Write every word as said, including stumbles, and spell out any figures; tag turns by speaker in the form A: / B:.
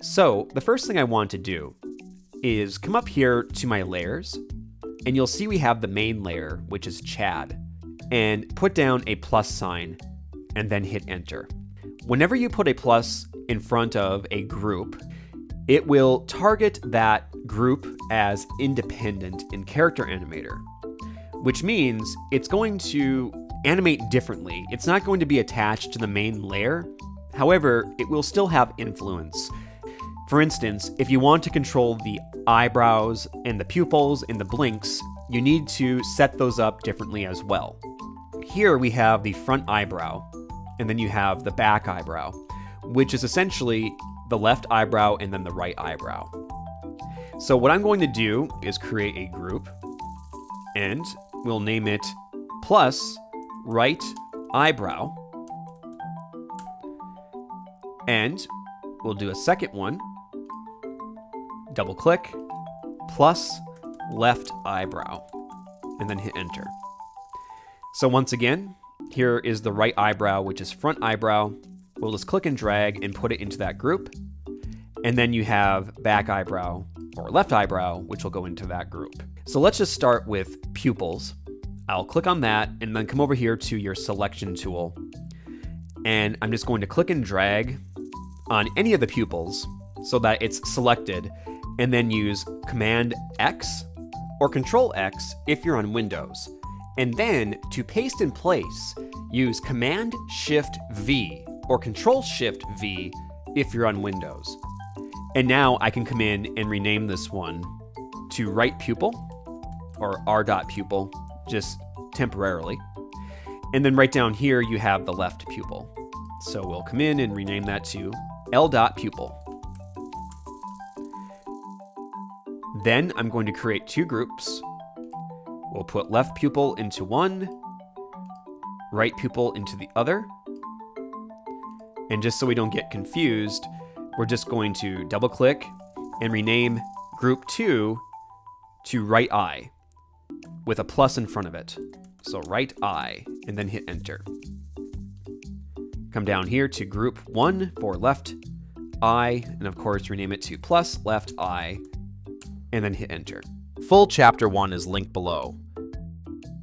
A: So the first thing I want to do is come up here to my layers, and you'll see we have the main layer, which is Chad, and put down a plus sign and then hit enter. Whenever you put a plus in front of a group, it will target that group as independent in Character Animator, which means it's going to animate differently. It's not going to be attached to the main layer. However, it will still have influence. For instance, if you want to control the eyebrows and the pupils and the blinks, you need to set those up differently as well. Here we have the front eyebrow, and then you have the back eyebrow, which is essentially the left eyebrow and then the right eyebrow. So what I'm going to do is create a group, and we'll name it plus right eyebrow. And we'll do a second one, double click, plus left eyebrow, and then hit enter. So once again, here is the right eyebrow, which is front eyebrow. We'll just click and drag and put it into that group. And then you have back eyebrow or left eyebrow, which will go into that group. So let's just start with pupils. I'll click on that and then come over here to your selection tool. And I'm just going to click and drag on any of the pupils so that it's selected, and then use Command X or Control X if you're on Windows. And then to paste in place, use Command Shift V or Control Shift V if you're on Windows. And now I can come in and rename this one to right pupil or r.pupil, just temporarily. And then right down here, you have the left pupil. So we'll come in and rename that to l.pupil. Then I'm going to create two groups. We'll put left pupil into one, right pupil into the other. And just so we don't get confused, we're just going to double click and rename group two to right eye with a plus in front of it. So right eye, and then hit enter. Come down here to group one for left eye, and of course rename it to plus left eye, and then hit enter.
B: Full chapter one is linked below.